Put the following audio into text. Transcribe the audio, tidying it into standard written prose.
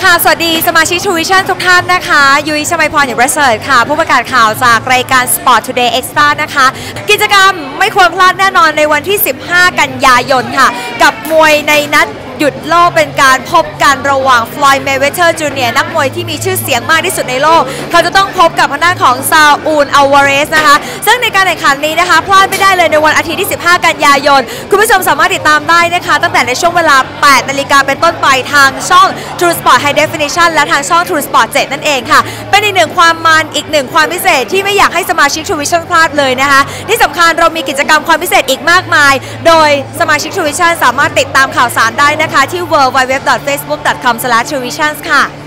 ค่ะสวัสดีสมาชิก True Vision ทุกท่านนะคะยุ้ยชมัยพรอยู่ประเสริฐค่ะผู้ประกาศข่าวจากรายการ Sport Today Extra นะคะกิจกรรมไม่ควรพลาดแน่นอนในวันที่ 15 กันยายนค่ะกับมวยในนัดหยุดโลกเป็นการพบกันระหว่างฟลอยด์เมเวเธอร์จูเนียร์นักมวยที่มีชื่อเสียงมากที่สุดในโลกเขาจะต้องพบกับทางด้านของซาอูลอัลวาเรสนะคะซึ่งในการแข่งขันนี้นะคะพลาดไม่ได้เลยในวันอาทิตย์ที่ 15 กันยายนคุณผู้ชมสามารถติดตามได้นะคะตั้งแต่ในช่วงเวลา 8 นาฬิกาเป็นต้นไปทางช่อง True Sport High Definition และทางช่อง True Sport 7 นั่นเองค่ะเป็นอีกหนึ่งความมันอีกหนึ่งความพิเศษที่ไม่อยากให้สมาชิก True Vision พลาดเลยนะคะที่สำคัญเรามีกิจกรรมความพิเศษอีกมากมายโดยสมาชิก True Vision สามารถติดตามข่าวสารได้นะคะที่www.facebook.com/truevisions ค่ะ